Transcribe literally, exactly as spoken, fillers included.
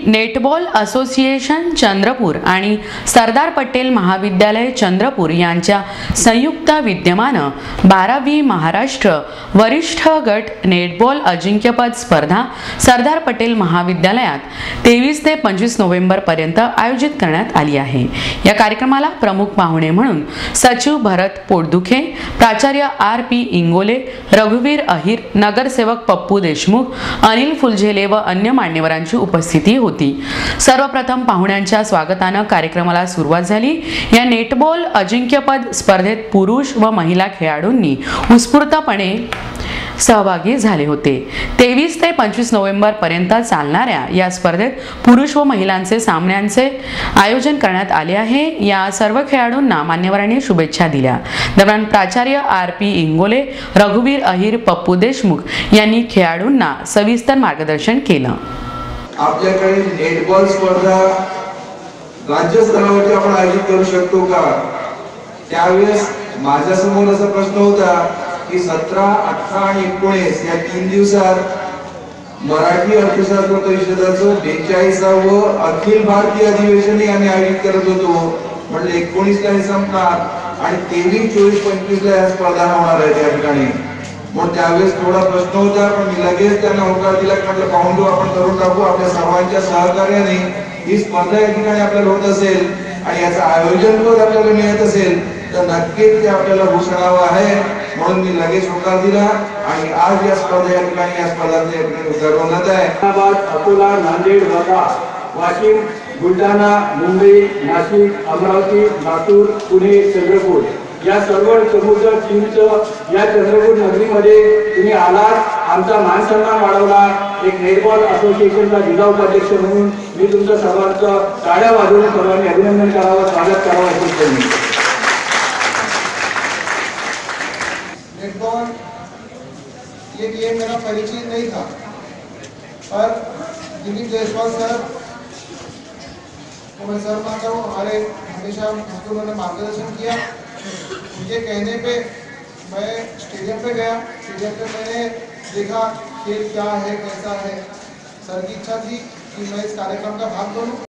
Netball association Chandrapur आणि सरदार पटेल महाविद्यालय चंद्रपूर यांच्या संयुक्त विद्यमानं बारावी महाराष्ट्र वरिष्ठ गट नेटबॉल अजिंक्यपद स्पर्धा सरदार पटेल महाविद्यालयात तेवीस ते पंचवीस नोव्हेंबर पर्यंत आयोजित करण्यात आली आहे। या कार्यक्रमाला प्रमुख पाहुणे म्हणून सचिव भरत पोटदुखे, प्राचार्य आर पी इंगोले, रघुवीर अहिर, नगरसेवक पप्पू देशमुख, अनिल फुलझेले व अन्य मान्यवरांची उपस्थिती होती। सर्वप्रथम पाहुण्यांच्या स्वागतानं कार्यक्रमाला सुरुवात झाली। या नेटबॉल अजिंक्यपद स्पर्धेत पुरुष व महिला खेळाडूंनी उत्स्फूर्तपणे सहभागी झाले होते। तेवीस ते पंचवीस नोव्हेंबर पर्यंत चालणाऱ्या या स्पर्धेत पुरुष व महिलांचे सामन्यांचे आयोजन करण्यात आले आहे। या सर्व खेळाडूंना मान्यवरांनी शुभेच्छा दिल्या। दरम्यान प्राचार्य आर पी इंगोले, रघुवीर अहिर, पप्पू देशमुख यांनी खेळाडूंना सविस्तर मार्गदर्शन केलं। आपल्याकडे नेटबॉल स्पर्धा राज्य स्तरावरती आपण आयोजित करू शकतो का? त्यावेळेस माझ्या समोर असा प्रश्न होता की सतरा, अठरा आणि एकोणीस या तीन दिवसात मराठी अर्थशास्त्र परिषदाचं बेचाळीसावं अखिल भारतीय अधिवेशन आम्ही आयोजित करत होतो। म्हणजे एकोणीस ला हे संपणार आणि तेवीस, चोवीस, पंचवीस ला या स्पर्धा होणार आहे त्या ठिकाणी। मग त्यावेळेस थोडा प्रश्न होता, पण मी लगेच त्यांना होकार दिला की पाहून घेऊ, आपण करून टाकू। आपल्या सर्वांच्या सहकार्याने ही स्पर्धा या ठिकाणी आपल्याला होत असेल आणि याचं आयोजन जर आपल्याला मिळत असेल तर नक्कीच ते आपल्याला भूषणावं आहे। म्हणून मी लगेच होकार दिला आणि आज या स्पर्धा या ठिकाणी या स्पर्धांचे उद्घाटन होत आहे। औरंगाबाद, अकोला, नांदेड, वर्धा, वाशिम, बुलढाणा, मुंबई, नाशिक, अमरावती, लातूर, पुणे, चंद्रपूर या सर्व समुद्र टीमचं या चंद्रपूर नगरीमध्ये तुम्ही आलात, आमचा मान सन्मान वाढवला। एक नेटबॉल असोसिएशनचा जिल्हा उपाध्यक्ष म्हणून मी तुमचं सर्वांचं टाळ्या वाजवून सर्वांनी अभिनंदन करावं, स्वागत करावं अशी मी नेटबॉल ये गेम मेरा परिचित नहीं था, पर दिलीप जायसवाल सर को मैं सर मानता हूँ, हमारे हमेशा मुझको उन्होंने मार्गदर्शन किया। उनके कहने पे मैं स्टेडियम पे गया। स्टेडियम पे मैंने देखा खेल क्या है, कैसा है। सर की इच्छा थी कि मैं इस कार्यक्रम का भाग बनूं।